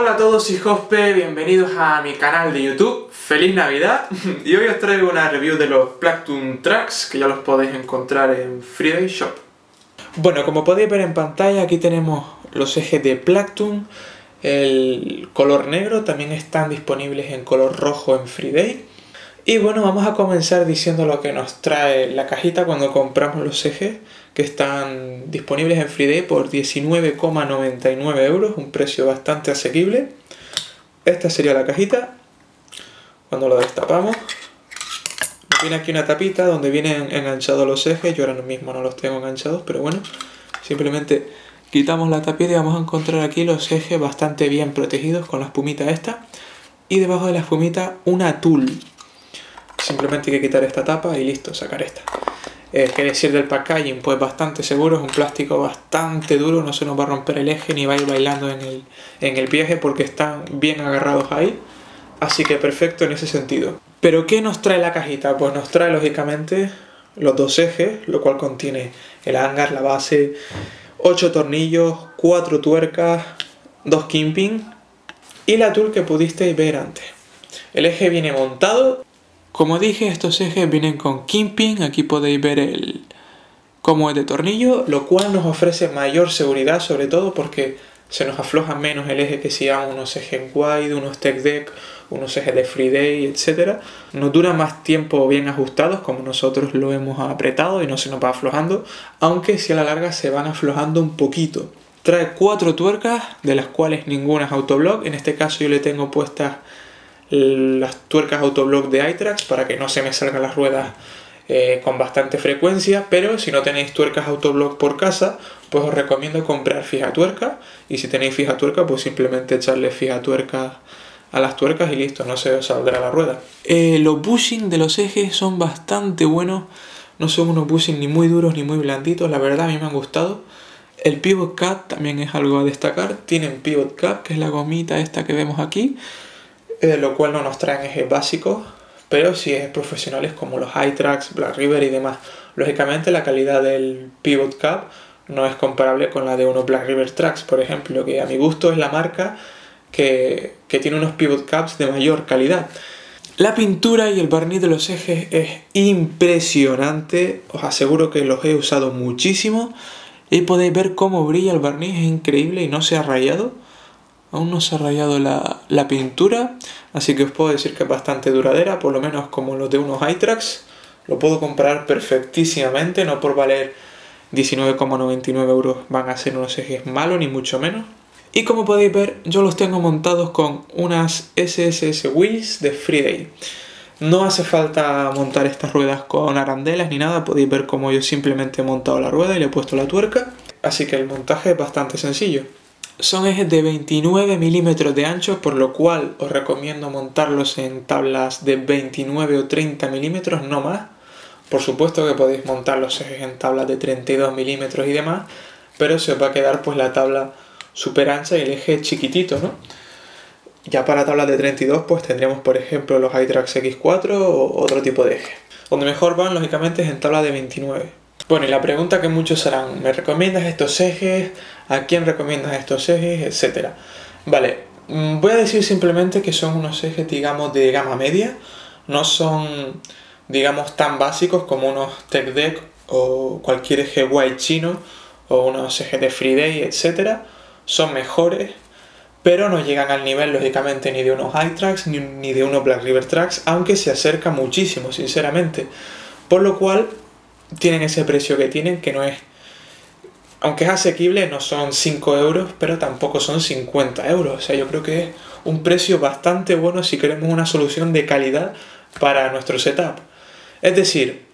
Hola a todos, soy Jospe, bienvenidos a mi canal de YouTube. ¡Feliz Navidad! Y hoy os traigo una review de los Plugtune Tracks, que ya los podéis encontrar en Friday Shop. Bueno, como podéis ver en pantalla, aquí tenemos los ejes de Plugtune. El color negro, también están disponibles en color rojo en Friday. Y bueno, vamos a comenzar diciendo lo que nos trae la cajita cuando compramos los ejes, que están disponibles en Friday por 19,99 euros, un precio bastante asequible. Esta sería la cajita. Cuando lo destapamos, nos viene aquí una tapita donde vienen enganchados los ejes. Yo ahora mismo no los tengo enganchados, pero bueno, simplemente quitamos la tapita y vamos a encontrar aquí los ejes bastante bien protegidos con la espumita esta. Y debajo de la espumita una tool. Simplemente hay que quitar esta tapa y listo, sacar esta. ¿Qué decir del packaging? Pues bastante seguro, es un plástico bastante duro, no se nos va a romper el eje ni va a ir bailando en el viaje porque están bien agarrados ahí. Así que perfecto en ese sentido. ¿Pero qué nos trae la cajita? Pues nos trae lógicamente los dos ejes, lo cual contiene el hangar, la base, 8 tornillos, 4 tuercas, 2 kimping y la tool que pudisteis ver antes. El eje viene montado. Como dije, estos ejes vienen con kimping, aquí podéis ver cómo es de tornillo, lo cual nos ofrece mayor seguridad, sobre todo porque se nos afloja menos el eje que si llevamos unos ejes wide, unos tech deck, unos ejes de Friday, etc. Nos dura más tiempo bien ajustados, como nosotros lo hemos apretado y no se nos va aflojando, aunque si a la larga se van aflojando un poquito. Trae 4 tuercas, de las cuales ninguna es autoblock, en este caso yo le tengo puestas las tuercas autoblock de iTrax para que no se me salgan las ruedas con bastante frecuencia, pero si no tenéis tuercas autoblock por casa, pues os recomiendo comprar fijatuerca, y si tenéis fijatuerca pues simplemente echarle fijatuerca a las tuercas y listo, no se os saldrá la rueda. Los bushing de los ejes son bastante buenos, no son unos bushing ni muy duros ni muy blanditos, la verdad a mí me han gustado. El pivot cap también es algo a destacar, tienen pivot cap, que es la gomita esta que vemos aquí, lo cual no nos traen ejes básicos, pero sí es profesionales como los iTrax, Black River y demás. Lógicamente la calidad del pivot cap no es comparable con la de unos Black River Tracks, por ejemplo, que a mi gusto es la marca que tiene unos pivot caps de mayor calidad. La pintura y el barniz de los ejes es impresionante, os aseguro que los he usado muchísimo y podéis ver cómo brilla el barniz, es increíble y no se ha rayado. Aún no se ha rayado la pintura, así que os puedo decir que es bastante duradera, por lo menos como los de unos iTrax. Lo puedo comprar perfectísimamente, no por valer 19,99 euros van a ser unos ejes malos, ni mucho menos. Y como podéis ver, yo los tengo montados con unas SSS Wheels de Friday. No hace falta montar estas ruedas con arandelas ni nada, podéis ver cómo yo simplemente he montado la rueda y le he puesto la tuerca. Así que el montaje es bastante sencillo. Son ejes de 29 milímetros de ancho, por lo cual os recomiendo montarlos en tablas de 29 o 30 milímetros, no más. Por supuesto que podéis montar los ejes en tablas de 32 milímetros y demás, pero se os va a quedar pues la tabla súper ancha y el eje chiquitito, ¿no? Ya para tablas de 32 pues tendríamos por ejemplo los iTrax X4 o otro tipo de eje. Donde mejor van lógicamente es en tabla de 29. Bueno, y la pregunta que muchos harán, ¿me recomiendas estos ejes? ¿A quién recomiendas estos ejes? Etcétera. Vale, voy a decir simplemente que son unos ejes, digamos, de gama media. No son, digamos, tan básicos como unos Tech Deck o cualquier eje white chino o unos ejes de Friday, etcétera. Son mejores, pero no llegan al nivel, lógicamente, ni de unos iTrax ni de unos Black River Tracks, aunque se acerca muchísimo, sinceramente. Por lo cual tienen ese precio que tienen, que no es, aunque es asequible, no son 5 euros, pero tampoco son 50 euros. O sea, yo creo que es un precio bastante bueno si queremos una solución de calidad para nuestro setup. Es decir,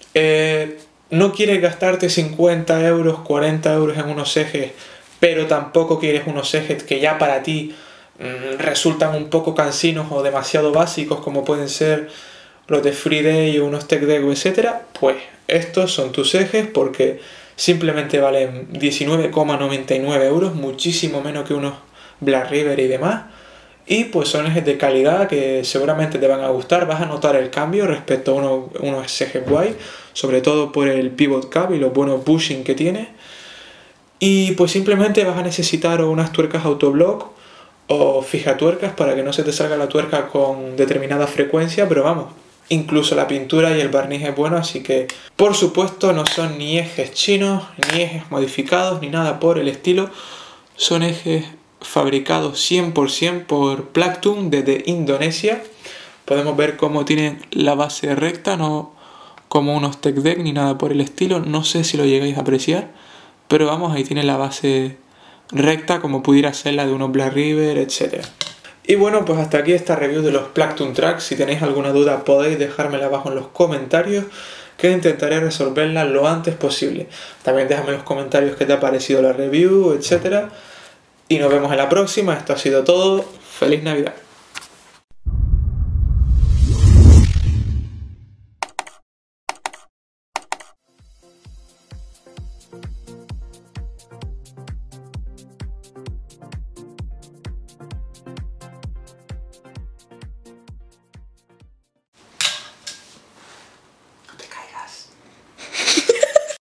no quieres gastarte 50 euros, 40 euros en unos ejes, pero tampoco quieres unos ejes que ya para ti resultan un poco cansinos o demasiado básicos, como pueden ser los de Friday o unos Tech Deck, etcétera, pues estos son tus ejes porque simplemente valen 19,99 euros, muchísimo menos que unos Black River y demás. Y pues son ejes de calidad que seguramente te van a gustar, vas a notar el cambio respecto a unos ejes guay, sobre todo por el pivot cap y los buenos bushing que tiene. Y pues simplemente vas a necesitar unas tuercas autoblock o fijatuercas para que no se te salga la tuerca con determinada frecuencia, pero vamos, incluso la pintura y el barniz es bueno, así que por supuesto no son ni ejes chinos, ni ejes modificados, ni nada por el estilo. Son ejes fabricados 100% por Plaktum desde Indonesia. Podemos ver cómo tienen la base recta, no como unos Tech Deck ni nada por el estilo. No sé si lo llegáis a apreciar, pero vamos, ahí tiene la base recta como pudiera ser la de unos Black River, etc. Y bueno, pues hasta aquí esta review de los Plaktum Tracks. Si tenéis alguna duda podéis dejármela abajo en los comentarios, que intentaré resolverla lo antes posible. También déjame en los comentarios qué te ha parecido la review, etc. Y nos vemos en la próxima. Esto ha sido todo. ¡Feliz Navidad!